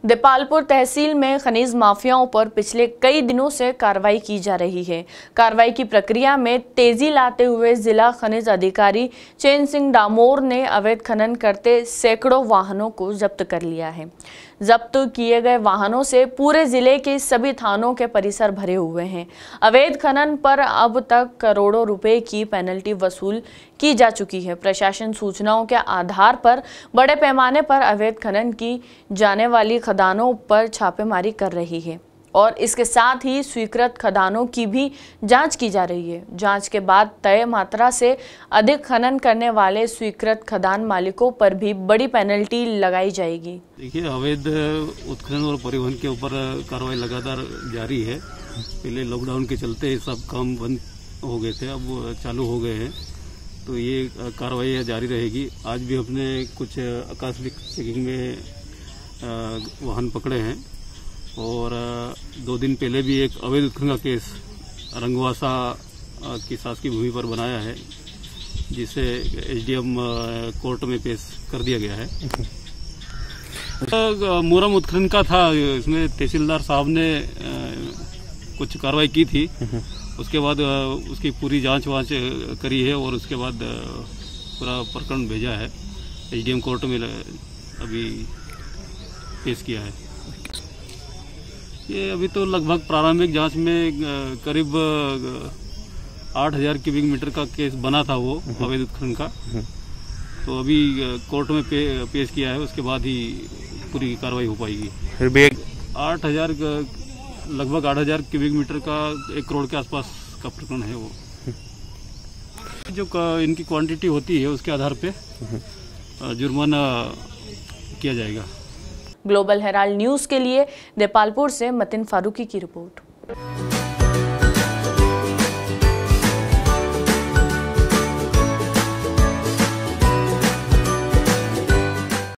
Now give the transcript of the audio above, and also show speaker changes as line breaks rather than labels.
देपालपुर तहसील में खनिज माफियाओं पर पिछले कई दिनों से कार्रवाई की जा रही है। कार्रवाई की प्रक्रिया में तेजी लाते हुए जिला खनिज अधिकारी चैन सिंह डामोर ने अवैध खनन करते सैकड़ों वाहनों को जब्त कर लिया है। जब्त किए गए वाहनों से पूरे जिले के सभी थानों के परिसर भरे हुए हैं। अवैध खनन पर अब तक करोड़ों रुपए की पेनल्टी वसूल की जा चुकी है। प्रशासन सूचनाओं के आधार पर बड़े पैमाने पर अवैध खनन की जाने वाली खदानों पर छापेमारी कर रही है और इसके साथ ही स्वीकृत खदानों की भी जांच की जा रही है। जांच के बाद तय मात्रा से अधिक खनन करने वाले स्वीकृत खदान मालिकों पर भी बड़ी पेनल्टी लगाई जाएगी।
देखिए, अवैध उत्खनन और परिवहन के ऊपर कार्रवाई लगातार जारी है। पहले लॉकडाउन के चलते सब काम बंद हो गए थे, अब चालू हो गए हैं, तो ये कार्रवाई जारी रहेगी। आज भी अपने कुछ आकस्मिक चेकिंग में वाहन पकड़े हैं और 2 दिन पहले भी एक अवैध उत्खनन का केस रंगवासा की शासकीय भूमि पर बनाया है, जिसे एसडीएम कोर्ट में पेश कर दिया गया है। मुरम उत्खनन का था, इसमें तहसीलदार साहब ने कुछ कार्रवाई की थी। उसके बाद उसकी पूरी जांच वांच करी है और उसके बाद पूरा प्रकरण भेजा है एसडीएम कोर्ट में, अभी पेश किया है। ये अभी तो लगभग प्रारंभिक जांच में करीब 8,000 क्यूबिक मीटर का केस बना था वो अवैध उत्खनन का, तो अभी कोर्ट में पेश किया है। उसके बाद ही पूरी कार्रवाई हो पाएगी। फिर भी 8,000 लगभग 8,000 क्यूबिक मीटर का 1 करोड़ के आसपास का प्रकरण है वो। जो इनकी क्वांटिटी होती है उसके आधार पे जुर्माना किया जाएगा।
ग्लोबल हेराल्ड न्यूज़ के लिए देपालपुर से मतिन फारूकी की रिपोर्ट।